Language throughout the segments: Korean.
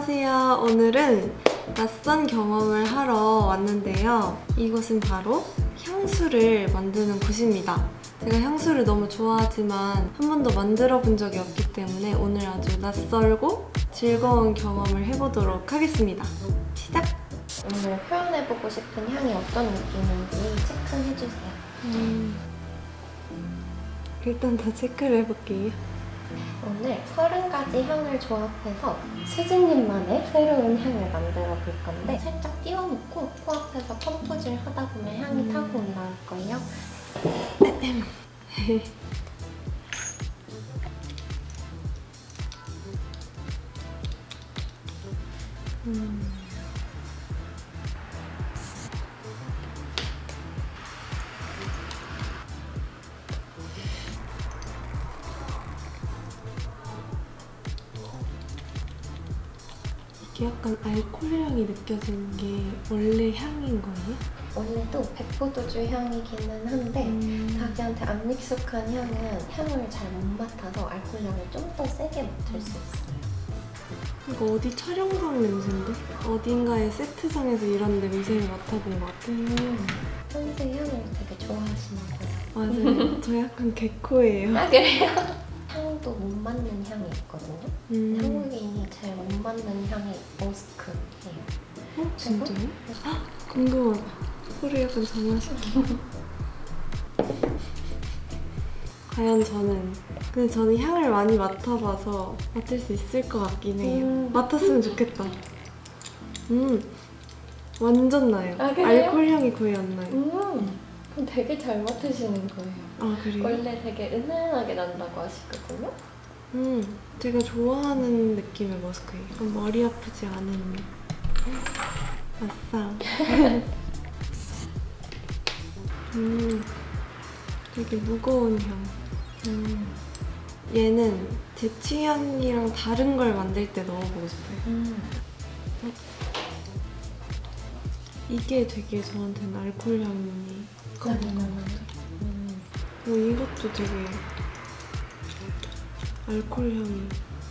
안녕하세요. 오늘은 낯선 경험을 하러 왔는데요. 이곳은 바로 향수를 만드는 곳입니다. 제가 향수를 너무 좋아하지만 한 번도 만들어 본 적이 없기 때문에 오늘 아주 낯설고 즐거운 경험을 해보도록 하겠습니다. 시작! 오늘 표현해보고 싶은 향이 어떤 느낌인지 체크해주세요. 일단 다 체크를 해볼게요. 오늘 30가지 향을 조합해서 수진님만의 새로운 향을 만들어 볼 건데 살짝 띄워놓고 코앞에서 펌프질 하다 보면 향이 타고 올라올 거예요. 이게 약간 알코올 향이 느껴지는 게 원래 향인 거예요? 원래도 백포도주 향이기는 한데 자기한테 안 익숙한 향은 향을 잘 못 맡아서 알코올 향을 좀 더 세게 맡을 수 있어요. 이거 어디 촬영장 냄새인데? 어딘가의 세트장에서 이런 냄새를 맡아본 것 같아요. 평소에 향을 되게 좋아하시나 봐요. 맞아요. 저 약간 개코예요. 아 그래요? 향도 못 맞는 향이 있거든요. 한국인이 제일 못 맞는 향이 머스크예요. 어? 진짜요? 헉, 궁금하다. 코를 약간 정화시켜. 과연 근데 저는 향을 많이 맡아봐서 맡을 수 있을 것 같긴 해요. 맡았으면 좋겠다. 완전 나요. 아, 그래요? 알코올 향이 거의 안 나요. 그럼 되게 잘 맡으시는 거예요. 아, 그래요? 원래 되게 은은하게 난다고 하시거든요. 제가 좋아하는 느낌의 머스크예요. 머리 아프지 않은. 아싸. 되게 무거운 향. 얘는 제 취향이랑 다른 걸 만들 때 넣어보고 싶어요. 이게 되게 저한테는 알코올 향이 강한 것 같아요. 이것도 되게 알코올 향이.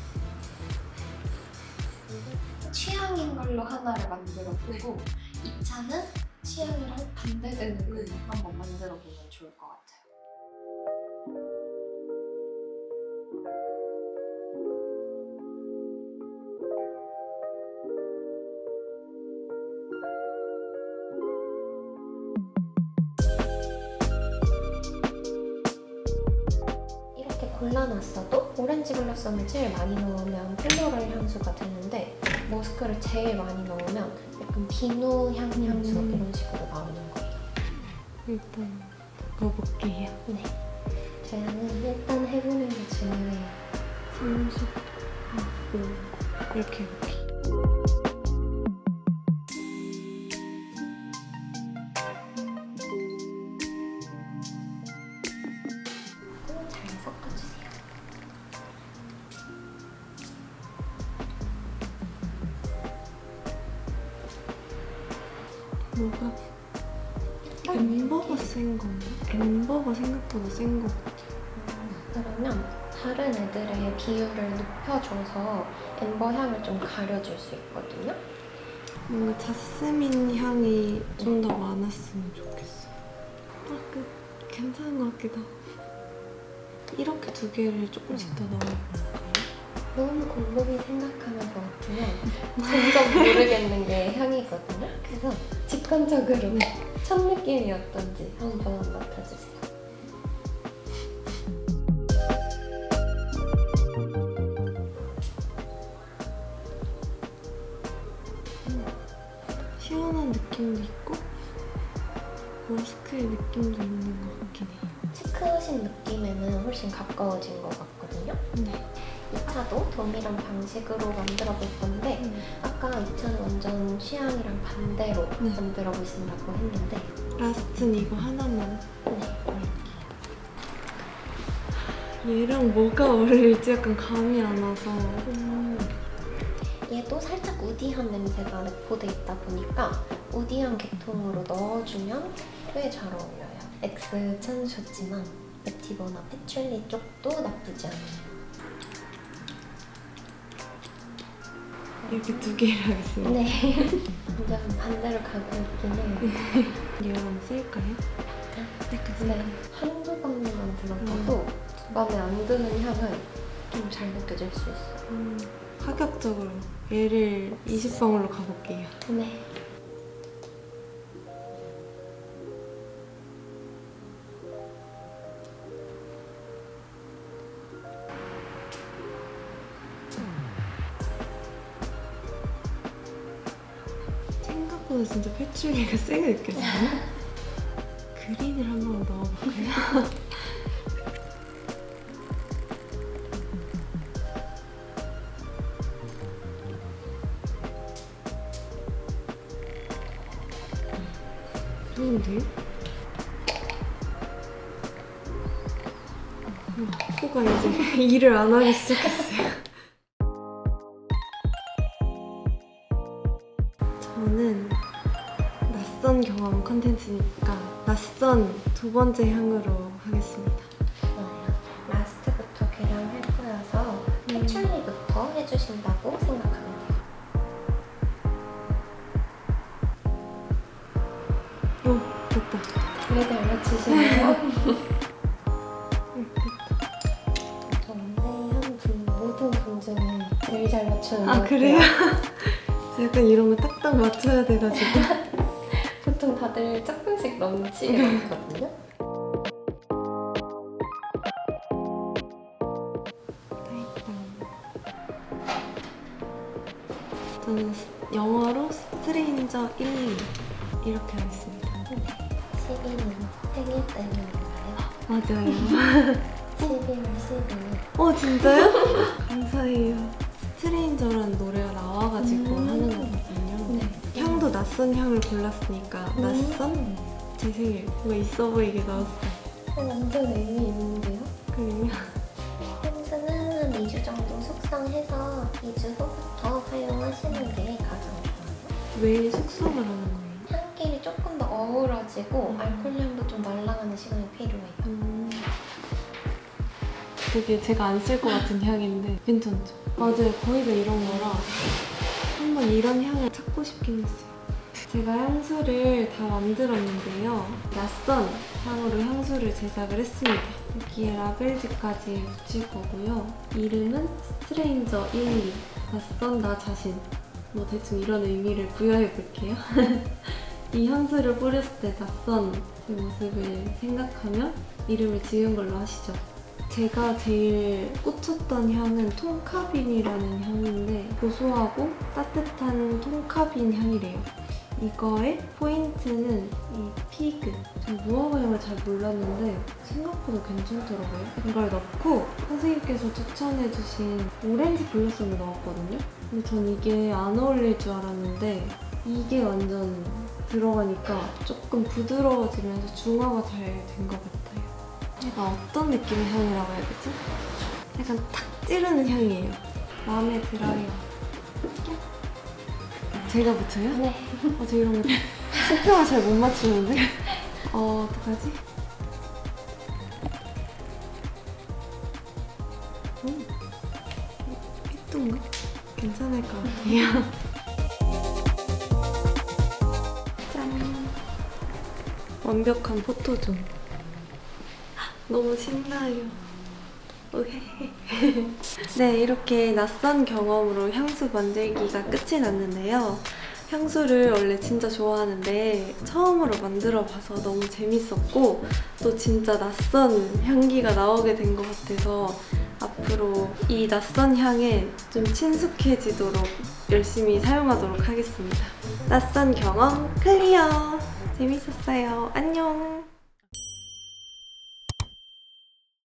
취향인 걸로 하나를 만들어 보고 2차는 취향이랑 반대되는 걸로 한번 만들어 보면 좋을 것 같아요. 이렇게 골라놨어도 오렌지 블러썸을 제일 많이 넣으면 플로럴 향수가 되는데 머스크를 제일 많이 넣으면 약간 비누 향수 이런 식으로 나오는 거예요. 일단 넣어볼게요. 네. 저희는 일단 해보는 게 중요해요. 30, 5 이렇게 해볼게요. 잘 섞어주세요. 뭐가 엠버가 센 건가? 엠버가 생각보다 센 것 같아요. 그러면 다른 애들의 비율을 높여줘서 엠버 향을 좀 가려줄 수 있거든요. 뭔가 자스민 향이 좀 더 많았으면 좋겠어요. 괜찮은 것 같기도 하고. 이렇게 두 개를 조금씩 더 넣어볼까요? 너무 곰곰이 생각하는 것 같으면 점점 모르겠는 게 향이거든요. 그래서 직관적으로 첫 느낌이 어떤지 한번 맡아주세요. 시원한 느낌도 있고 머스크의 느낌도 있는 것 같긴 해요. 시크하신 느낌에는 훨씬 가까워진 것 같거든요. 네. 2차도 동일한 방식으로 만들어 볼 건데 아까 2차는 완전 취향이랑 반대로 만들어 보신다고 했는데 라스트는 이거 하나만. 네. 얘랑 뭐가 어울릴지 약간 감이 안 와서. 얘도 살짝 우디한 냄새가 내포돼 있다 보니까 우디한 계통으로 넣어주면 꽤 잘 어울려요. X 찾으셨지만 에티버나 패출리 쪽도 나쁘지 않아요. 이렇게 두 개를 하겠습니다. 네. 완전 반대로 가고 있긴 해요. 이거 한번 쓸까요? 네. 한두 방울만 들어가도 마음에 안 드는 향은 좀 잘 느껴질 수 있어요. 파격적으로 얘를 20방울로 가볼게요. 네. 생각보다 진짜 패출기가 세게 느껴지네. 그린을 한번 넣어볼까요? 좋은데? 코가 이제 일을 안 하기 시작했어요. 저는 낯선 경험 컨텐츠니까 낯선 두 번째 향으로 하겠습니다. 좋아요. 라스트부터 계량할 거여서 패출리부터 해주신다고 생각하면 돼요. 오, 됐다. 되게 잘 맞추시네요. 저는 모든 분 중에 제일 잘 맞추는 것 같아요. 그래요? 약간 이런 거 딱딱 맞춰야 돼가지고. 보통 다들 조금씩 넘치게 많거든요. 저는 영어로 스트레인저 1 이렇게 하겠습니다. 12는 생일 때문인가요? 맞아요. 12월 12일. 진짜요? 감사해요. 스트레인저라는 노래가 나와가지고 하는 거거든요. 네. 향도 낯선 향을 골랐으니까 낯선? 제 생일 뭔가 있어 보이게 넣었어요. 완전 의미 있는데요? 그래요? 향수는 한 2주 정도 숙성해서 2주 후부터 사용하시는 게 가장 좋아요. 왜 숙성을 하는 거예요? 향끼리 조금 더 어우러지고 알코올향도 좀 날아가는 시간이 필요해요. 되게 제가 안 쓸 것 같은 향인데 괜찮죠? 맞아요. 거의 다 이런 거라 한번 이런 향을 찾고 싶긴 했어요. 제가 향수를 다 만들었는데요. 낯선 향으로 향수를 제작을 했습니다. 여기에 라벨즈까지 붙일 거고요. 이름은 스트레인저 12 낯선 나 자신. 뭐 대충 이런 의미를 부여해 볼게요. 이 향수를 뿌렸을 때 낯선 제 모습을 생각하면 이름을 지은 걸로 하시죠. 제가 제일 꽂혔던 향은 톰카빈이라는 향인데 고소하고 따뜻한 톰카빈 향이래요. 이거의 포인트는 이 피그. 전 무화과향을 잘 몰랐는데 생각보다 괜찮더라고요. 이걸 넣고 선생님께서 추천해주신 오렌지 블러썸을 넣었거든요. 근데 전 이게 안 어울릴 줄 알았는데 이게 완전 들어가니까 조금 부드러워지면서 중화가 잘 된 것 같아요. 약간 어떤 느낌의 향이라고 해야 되지? 약간 탁 찌르는 향이에요. 마음에 들어요. 제가 붙여요? 네. 저 이런 거 수평을 잘 못 맞추는데? 어떡하지? 삐뚤인가? 괜찮을 것 같아요. 짠! 완벽한 포토존. 너무 신나요. 오케이. 네, 이렇게 낯선 경험으로 향수 만들기가 끝이 났는데요. 향수를 원래 진짜 좋아하는데 처음으로 만들어봐서 너무 재밌었고 또 진짜 낯선 향기가 나오게 된 것 같아서 앞으로 이 낯선 향에 좀 친숙해지도록 열심히 사용하도록 하겠습니다. 낯선 경험 클리어! 재밌었어요. 안녕!